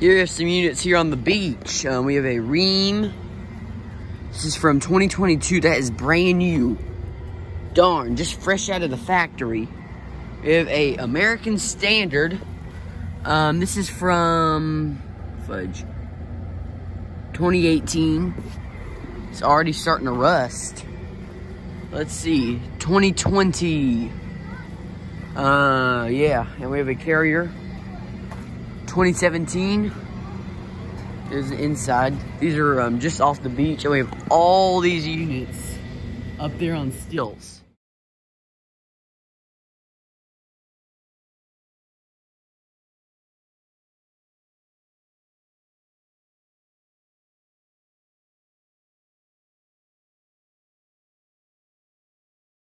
Here are some units here on the beach. We have a Rheem. This is from 2022. That is brand new. Darn, just fresh out of the factory. We have a American Stamdard. This is from 2018. It's already starting to rust. Let's see, 2020. Yeah, and we have a Carrier. 2017. There's the inside. These are just off the beach, and we have all these units up there on stilts.